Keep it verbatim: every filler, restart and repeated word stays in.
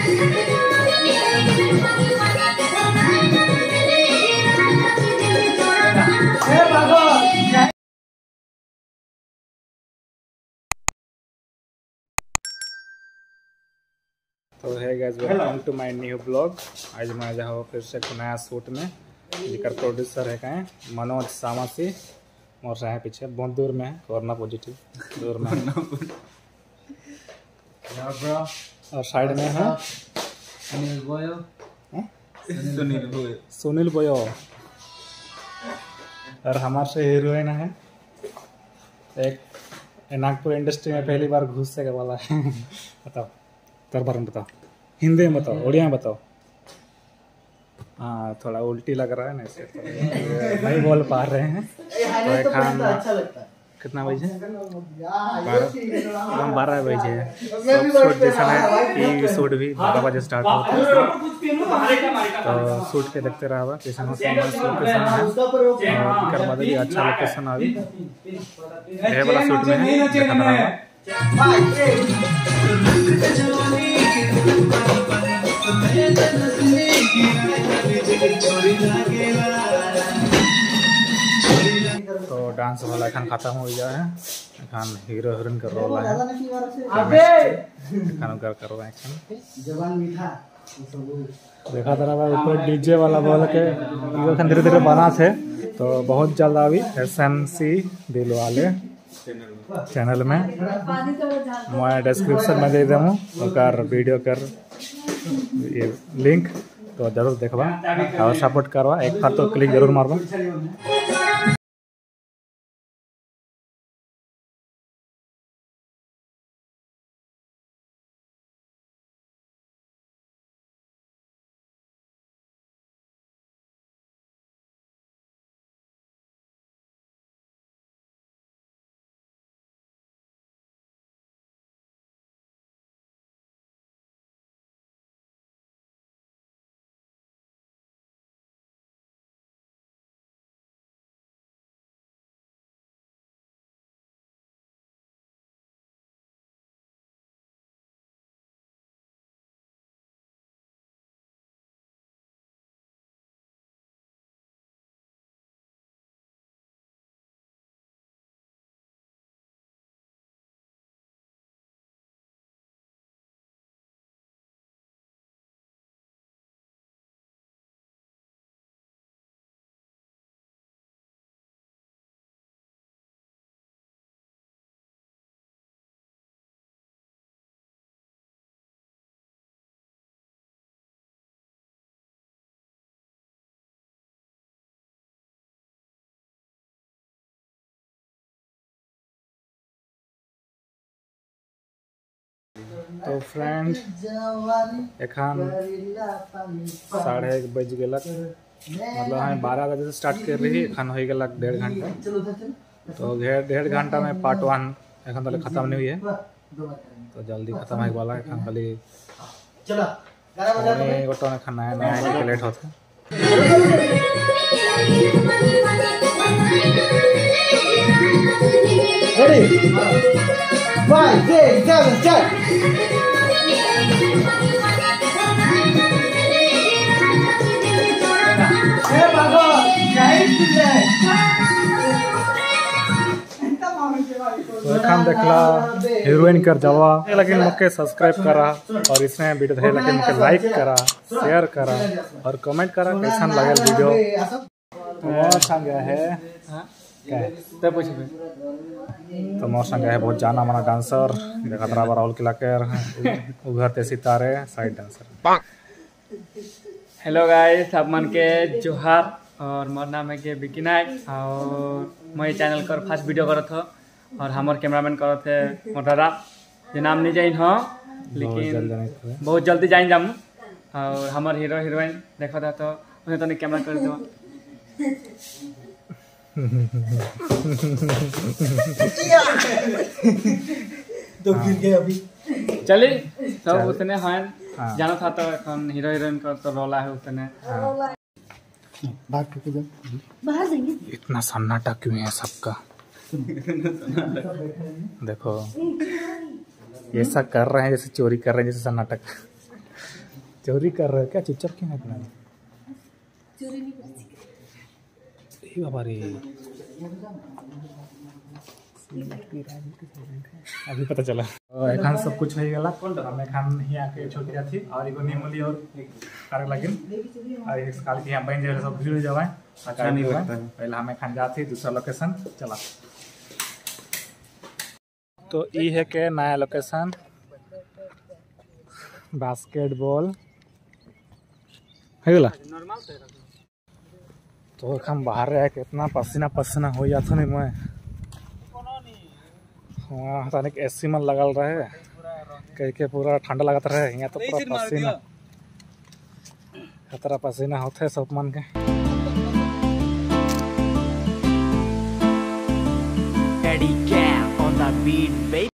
तो है guys, welcome to my new blog. आज मैं आया हूँ फिर से एक नया शूट में। जिकर प्रोड्यूसर है कहें मनोज सामासी मोर से है पीछे, बहुत दूर में है, कोरोना पॉजिटिव दूर में है। और साइड में है सुनील बोयो सुनील बोयो और हमारे से हीरोइन है एक नागपुर इंडस्ट्री में पहली बार घुसने वाला है। बताओ तर बार में बताओ, हिंदी में बताओ, उड़िया में बताओ। हाँ थोड़ा उल्टी लग रहा है ना, इससे तो नहीं बोल पा रहे हैं। तो खान कितना बजे? बारह बारह बजे सब शूट जैसा है कि शूट भी बारह बजे स्टार्ट होता है। तो शूट के देखते रहा कैसा लोकेशन है और बाद अच्छा लोकेशन अभी यह वाला शूट में है देखा रहा। तो डांस वाला खान खत्म हो गया है, खान हीरो हीरोइन का रोल है, खान कर कर रहा है। देखा था भाई ऊपर डीजे वाला बोल के धीरे धीरे बना थे। तो बहुत जल्द अभी एस एन सी दिल वाले चैनल में मैं डिस्क्रिप्शन में दे दूँ और वीडियो कर ये लिंक, तो जरूर देखवा और सपोर्ट करवा, एक बार तो क्लिक जरूर मारवा। तो फ्रेंड एखान साढ़े एक बज गलक, मतलब हमें बारह बजे से स्टार्ट कर रही, एखान हो गलक डेढ़ घंटा। तो डेढ़ घंटा में पार्ट वन एखन तक खत्म नहीं हुई है, तो जल्दी खत्म होने वाला है। एखन खाली गोटो में खाना नया नया लेट होता है। Five, six, seven, ten. तो एखन देखला हीरोइन कर जवा, लेकिन मुझे सब्सक्राइब करा और इसमें वीडियो थे लेकिन मुझे लाइक करा, शेयर करा और कमेंट करा कैसा लगे वीडियो। मोर संग है तो मोर संग है बहुत जाना माना डांसर, देखा था राहुल किलाकर उभरते सितारे साइड डांसर। हेलो गाइस, आप मन के जोहार और मोर नाम है के बिकिनाय और मैं चैनल कर फर्स्ट वीडियो करत हो और हमार कैमरामैन करत है मोर दादा, जे नाम नहीं जाइन हो लेकिन बहुत जल्दी जाइन जाम। और हमार हीरो हीरोइन देखा था तो उन्हें तो नहीं कैमरा कर दो। तो गिर गए अभी। चली सब उतने हैं जाना था, तो हीरो हीरोइन का तो रोला है उतने। बाहर जाएंगे। इतना सन्नाटा क्यों है सबका? देखो ऐसा कर रहे हैं जैसे चोरी कर रहे हैं, जैसे सन्नाटक। चोरी कर रहे हो क्या? चुपचाप क्यों है इतना? चोरी नहीं करती। ए बाबा रे, अभी पता चला। एखान सब कुछ हो गला। हम एखान हिया के छोटिया थी और एगो नीमली और करे लगिन और इस काल के यहाँ बन जाए सब भीड़ जाए। अच्छा नहीं लगता है। पहले हम एखान जाती दूसरा लोकेशन चला। तो ई है के नया लोकेशन बास्केटबॉल है गला। तो हम बाहर रहे कितना पसीना पसीना हो जाता नहीं मैं वहाँ तनिक एसी मन लगल रहे कह के पूरा ठंडा लगता रहे। यहाँ तो पूरा पसीना खतरा पसीना होते सब मन के।